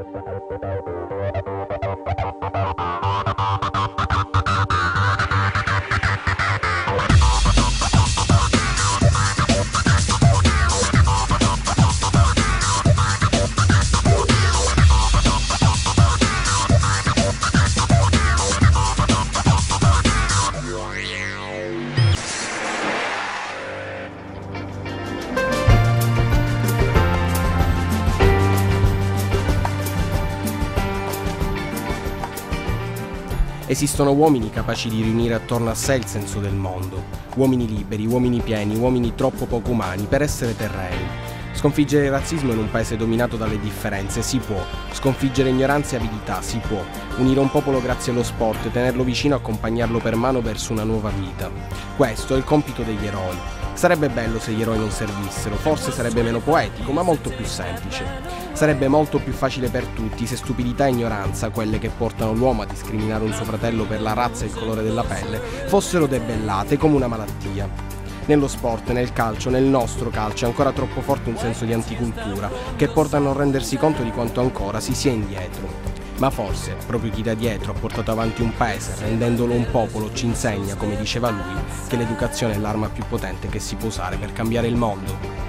Esistono uomini capaci di riunire attorno a sé il senso del mondo, uomini liberi, uomini pieni, uomini troppo poco umani per essere terreni. Sconfiggere il razzismo in un paese dominato dalle differenze si può, sconfiggere ignoranza e avidità si può, unire un popolo grazie allo sport, tenerlo vicino e accompagnarlo per mano verso una nuova vita. Questo è il compito degli eroi. Sarebbe bello se gli eroi non servissero, forse sarebbe meno poetico, ma molto più semplice. Sarebbe molto più facile per tutti se stupidità e ignoranza, quelle che portano l'uomo a discriminare un suo fratello per la razza e il colore della pelle, fossero debellate come una malattia. Nello sport, nel calcio, nel nostro calcio è ancora troppo forte un senso di anticultura che porta a non rendersi conto di quanto ancora si sia indietro. Ma forse proprio chi da dietro ha portato avanti un paese, rendendolo un popolo, ci insegna, come diceva lui, che l'educazione è l'arma più potente che si può usare per cambiare il mondo.